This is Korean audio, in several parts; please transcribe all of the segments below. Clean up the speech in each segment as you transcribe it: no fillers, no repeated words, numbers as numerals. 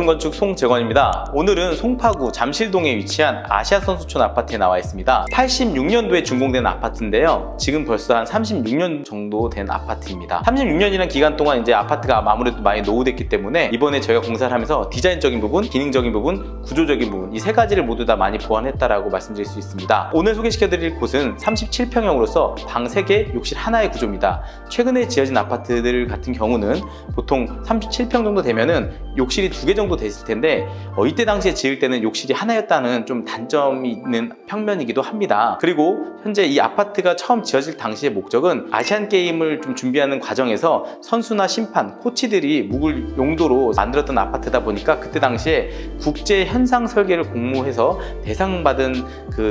전문건축 송재건입니다. 오늘은 송파구 잠실동에 위치한 아시아선수촌 아파트에 나와 있습니다. 86년도에 준공된 아파트인데요. 지금 벌써 한 36년 정도 된 아파트입니다. 36년이라는 기간 동안 이제 아파트가 아무래도 많이 노후됐기 때문에 이번에 저희가 공사를 하면서 디자인적인 부분, 기능적인 부분, 구조적인 부분 이 세 가지를 모두 다 많이 보완했다라고 말씀드릴 수 있습니다. 오늘 소개시켜드릴 곳은 37평형으로서 방 3개, 욕실 하나의 구조입니다. 최근에 지어진 아파트들 같은 경우는 보통 37평 정도 되면은 욕실이 2개 정도 됐을 텐데 이때 당시에 지을 때는 욕실이 하나였다는 좀 단점이 있는 평면이기도 합니다. 그리고 현재 이 아파트가 처음 지어질 당시의 목적은 아시안게임을 좀 준비하는 과정에서 선수나 심판, 코치들이 묵을 용도로 만들었던 아파트다 보니까 그때 당시에 국제 현상 설계를 공모해서 대상받은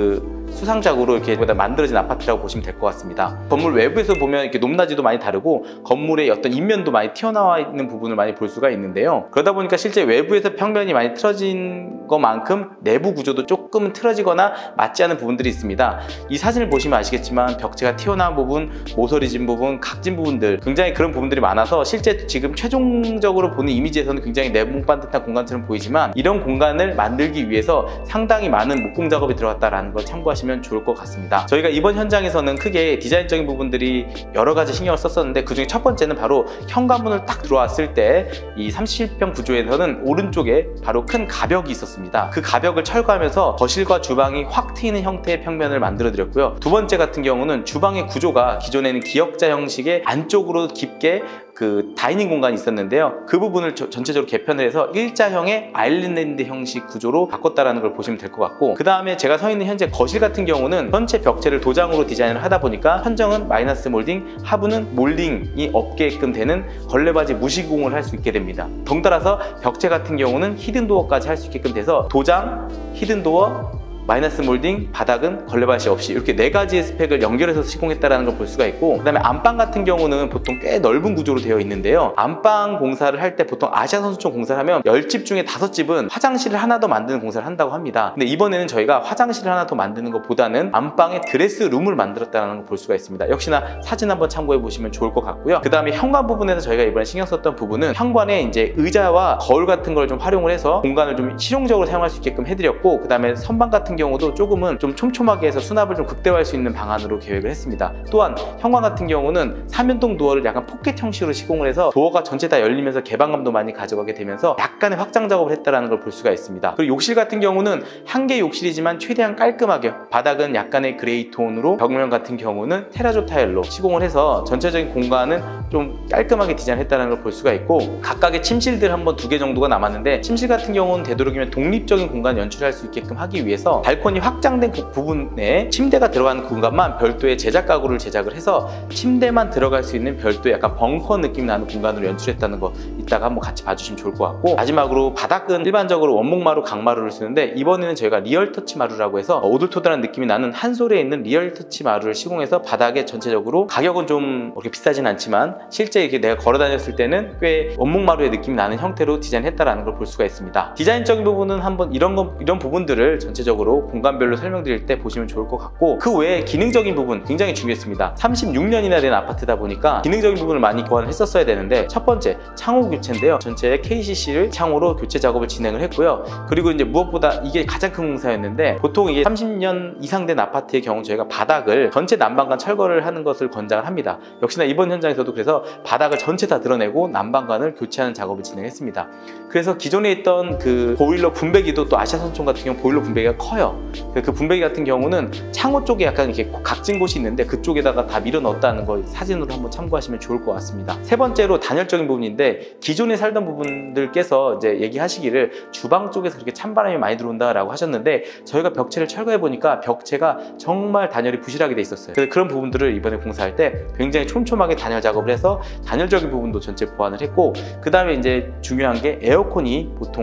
그 수상작으로 이렇게 만들어진 아파트라고 보시면 될 것 같습니다. 건물 외부에서 보면 이렇게 높낮이도 많이 다르고 건물의 어떤 인면도 많이 튀어나와 있는 부분을 많이 볼 수가 있는데요. 그러다 보니까 실제 외부에서 평면이 많이 틀어진 것만큼 내부 구조도 조금은 틀어지거나 맞지 않은 부분들이 있습니다. 이 사진을 보시면 아시겠지만 벽체가 튀어나온 부분, 모서리진 부분, 각진 부분들 굉장히 그런 부분들이 많아서 실제 지금 최종적으로 보는 이미지에서는 굉장히 내복 반듯한 공간처럼 보이지만 이런 공간을 만들기 위해서 상당히 많은 목공 작업이 들어갔다는 걸 참고하시면 좋을 것 같습니다. 저희가 이번 현장에서는 크게 디자인적인 부분들이 여러 가지 신경을 썼었는데 그중에 첫 번째는 바로 현관문을 딱 들어왔을 때 이 37평 구조에서는 오른쪽에 바로 큰 가벽이 있었습니다. 그 가벽을 철거하면서 거실과 주방이 확 트이는 형태의 평면을 만들어 드렸고요. 두 번째 같은 경우는 주방의 구조가 기존에는 기역자 형식의 안쪽으로 깊게 그 다이닝 공간이 있었는데요. 그 부분을 전체적으로 개편을 해서 일자형의 아일랜드 형식 구조로 바꿨다라는 걸 보시면 될 것 같고, 그 다음에 제가 서 있는 현재 거실 같은 경우는 전체 벽체를 도장으로 디자인을 하다 보니까 현정은 마이너스 몰딩, 하부는 몰딩이 없게끔 되는 걸레바지 무시공을 할 수 있게 됩니다. 덩달아서 벽체 같은 경우는 히든도어까지 할 수 있게끔 돼서 도장, 히든도어, 마이너스 몰딩, 바닥은 걸레바시 없이 이렇게 4가지의 스펙을 연결해서 시공했다는 걸 볼 수가 있고, 그 다음에 안방 같은 경우는 보통 꽤 넓은 구조로 되어 있는데요. 안방 공사를 할 때 보통 아시아선수촌 공사를 하면 10집 중에 5집은 화장실을 하나 더 만드는 공사를 한다고 합니다. 근데 이번에는 저희가 화장실을 하나 더 만드는 것보다는 안방에 드레스룸을 만들었다는 걸 볼 수가 있습니다. 역시나 사진 한번 참고해 보시면 좋을 것 같고요. 그 다음에 현관 부분에서 저희가 이번에 신경 썼던 부분은 현관에 이제 의자와 거울 같은 걸 좀 활용을 해서 공간을 좀 실용적으로 사용할 수 있게끔 해드렸고, 그 다음에 선반 같은 경우도 조금은 좀 촘촘하게 해서 수납을 좀 극대화할 수 있는 방안으로 계획을 했습니다. 또한 현관 같은 경우는 3연동 도어를 약간 포켓 형식으로 시공을 해서 도어가 전체 다 열리면서 개방감도 많이 가져가게 되면서 약간의 확장 작업을 했다는 걸 볼 수가 있습니다. 그리고 욕실 같은 경우는 한 개 욕실이지만 최대한 깔끔하게, 바닥은 약간의 그레이 톤으로, 벽면 같은 경우는 테라조 타일로 시공을 해서 전체적인 공간은 좀 깔끔하게 디자인했다는 걸 볼 수가 있고, 각각의 침실들 한번 2개 정도가 남았는데 침실 같은 경우는 되도록이면 독립적인 공간 연출할 수 있게끔 하기 위해서 발코니 확장된 그 부분에 침대가 들어가는 공간만 별도의 제작 가구를 제작을 해서 침대만 들어갈 수 있는 별도의 약간 벙커 느낌 나는 공간으로 연출했다는 거 이따가 한번 같이 봐주시면 좋을 것 같고, 마지막으로 바닥은 일반적으로 원목마루, 강마루를 쓰는데 이번에는 저희가 리얼터치 마루라고 해서 오돌토돌한 느낌이 나는 한솔에 있는 리얼터치 마루를 시공해서 바닥에 전체적으로, 가격은 좀 그렇게 비싸진 않지만 실제 이렇게 내가 걸어 다녔을 때는 꽤 원목마루의 느낌이 나는 형태로 디자인했다는 걸 볼 수가 있습니다. 디자인적인 부분은 한번 이런 부분들을 전체적으로 공간별로 설명드릴 때 보시면 좋을 것 같고, 그 외에 기능적인 부분 굉장히 중요했습니다. 36년이나 된 아파트다 보니까 기능적인 부분을 많이 보완을 했었어야 되는데, 첫 번째 창호 교체인데요. 전체 KCC를 창호로 교체 작업을 진행을 했고요. 그리고 이제 무엇보다 이게 가장 큰 공사였는데, 보통 이게 30년 이상 된 아파트의 경우 저희가 바닥을 전체 난방관 철거를 하는 것을 권장을 합니다. 역시나 이번 현장에서도 그래서 바닥을 전체 다 드러내고 난방관을 교체하는 작업을 진행했습니다. 그래서 기존에 있던 그 보일러 분배기도, 또 아시아선수촌 같은 경우 보일러 분배기가 커요. 그 분배기 같은 경우는 창호 쪽에 약간 이렇게 각진 곳이 있는데 그쪽에다가 다 밀어 넣었다는 거 사진으로 한번 참고하시면 좋을 것 같습니다. 세 번째로 단열적인 부분인데, 기존에 살던 부분들께서 이제 얘기하시기를 주방 쪽에서 그렇게 찬바람이 많이 들어온다라고 하셨는데, 저희가 벽체를 철거해 보니까 벽체가 정말 단열이 부실하게 돼 있었어요. 그래서 그런 부분들을 이번에 공사할 때 굉장히 촘촘하게 단열 작업을 해서 단열적인 부분도 전체 보완을 했고, 그 다음에 이제 중요한 게 에어컨이 보통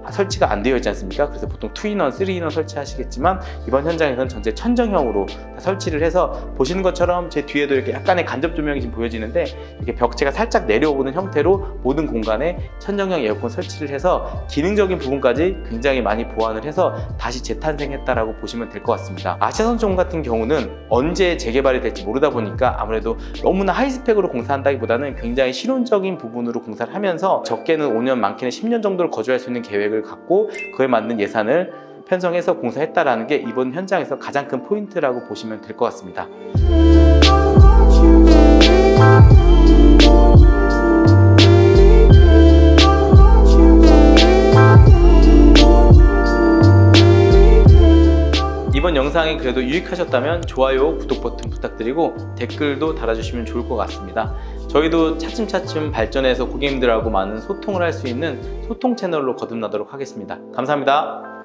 설치가 안 되어 있지 않습니까? 그래서 보통 2인원, 3인원 설치하시겠지만 이번 현장에서는 전체 천정형으로 다 설치를 해서 보시는 것처럼 제 뒤에도 이렇게 약간의 간접 조명이 지금 보여지는데 이렇게 벽체가 살짝 내려오는 형태로 모든 공간에 천정형 에어컨 설치를 해서 기능적인 부분까지 굉장히 많이 보완을 해서 다시 재탄생했다라고 보시면 될 것 같습니다. 아시아선수촌 같은 경우는 언제 재개발이 될지 모르다 보니까 아무래도 너무나 하이스펙으로 공사한다기보다는 굉장히 실용적인 부분으로 공사를 하면서 적게는 5년, 많게는 10년 정도를 거주할 수 있는 계획을 갖고 그에 맞는 예산을 편성해서 공사했다라는 게 이번 현장에서 가장 큰 포인트라고 보시면 될 것 같습니다. 이번 영상이 그래도 유익하셨다면 좋아요, 구독 버튼 부탁드리고 댓글도 달아주시면 좋을 것 같습니다. 저희도 차츰차츰 발전해서 고객님들하고 많은 소통을 할 수 있는 소통 채널로 거듭나도록 하겠습니다. 감사합니다.